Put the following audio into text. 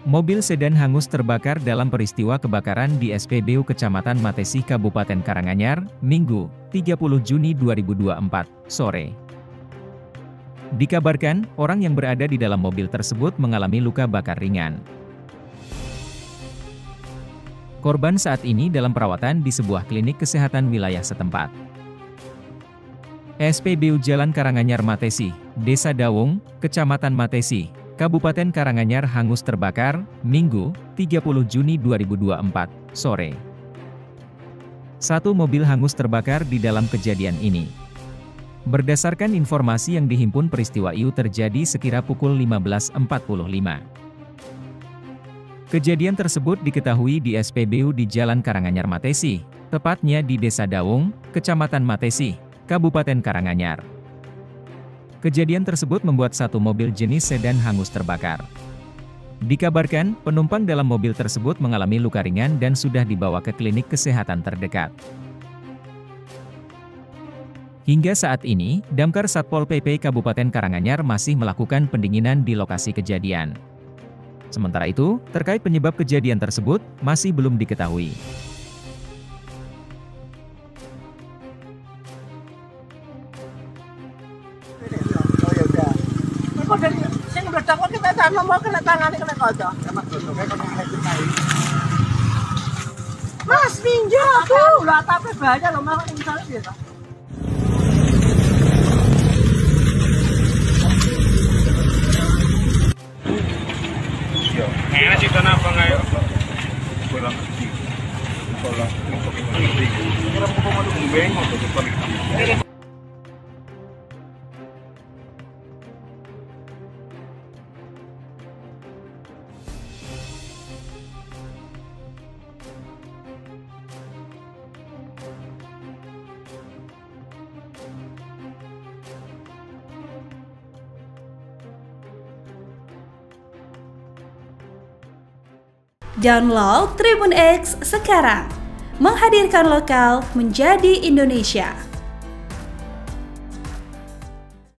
Mobil sedan hangus terbakar dalam peristiwa kebakaran di SPBU Kecamatan Matesi, Kabupaten Karanganyar, Minggu, 30 Juni 2024, sore. Dikabarkan, orang yang berada di dalam mobil tersebut mengalami luka bakar ringan. Korban saat ini dalam perawatan di sebuah klinik kesehatan wilayah setempat. SPBU Jalan Karanganyar Matesi, Desa Dawung, Kecamatan Matesi, Kabupaten Karanganyar hangus terbakar, Minggu, 30 Juni 2024, sore. Satu mobil hangus terbakar di dalam kejadian ini. Berdasarkan informasi yang dihimpun, peristiwa itu terjadi sekira pukul 15.45. Kejadian tersebut diketahui di SPBU di Jalan Karanganyar Matesi, tepatnya di Desa Dawung, Kecamatan Matesi, Kabupaten Karanganyar. Kejadian tersebut membuat satu mobil jenis sedan hangus terbakar. Dikabarkan, penumpang dalam mobil tersebut mengalami luka ringan dan sudah dibawa ke klinik kesehatan terdekat. Hingga saat ini, Damkar Satpol PP Kabupaten Karanganyar masih melakukan pendinginan di lokasi kejadian. Sementara itu, terkait penyebab kejadian tersebut, masih belum diketahui. Sing meledak kok kita tak mau kena tangane kena kaca. Mas pinjam tuh. Lah tapi bahaya lho Mas misalnya biasa. Yo, enak sih tanah apa enggak ya? Kurang kecil. Kalau untuk ini, kira mau mau bengong atau paling. Download Tribun X sekarang, menghadirkan lokal menjadi Indonesia.